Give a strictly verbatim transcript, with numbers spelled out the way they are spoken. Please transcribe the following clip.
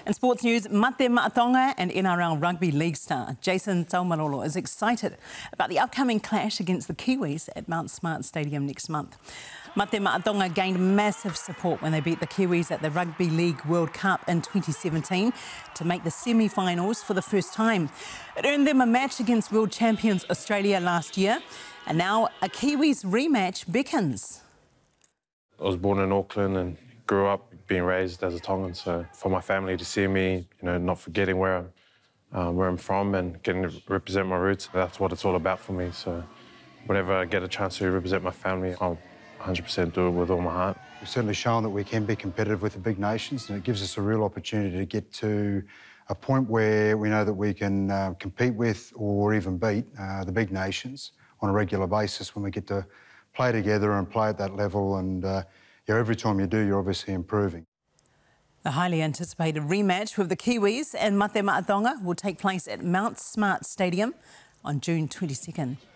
In sports news, Mate Ma'a Tonga and N R L Rugby League star Jason Taumalolo is excited about the upcoming clash against the Kiwis at Mount Smart Stadium next month. Mate Ma'a Tonga gained massive support when they beat the Kiwis at the Rugby League World Cup in twenty seventeen to make the semi-finals for the first time. It earned them a match against world champions Australia last year, and now a Kiwis rematch beckons. I was born in Auckland and grew up being raised as a Tongan, so for my family to see me, you know, not forgetting where I'm, uh, where I'm from and getting to represent my roots, that's what it's all about for me. So whenever I get a chance to represent my family, I'll one hundred percent do it with all my heart. We've certainly shown that we can be competitive with the big nations, and it gives us a real opportunity to get to a point where we know that we can uh, compete with or even beat uh, the big nations on a regular basis when we get to play together and play at that level. And uh, yeah, every time you do, you're obviously improving. The highly anticipated rematch with the Kiwis and Mate Ma'a Tonga will take place at Mount Smart Stadium on June twenty-second.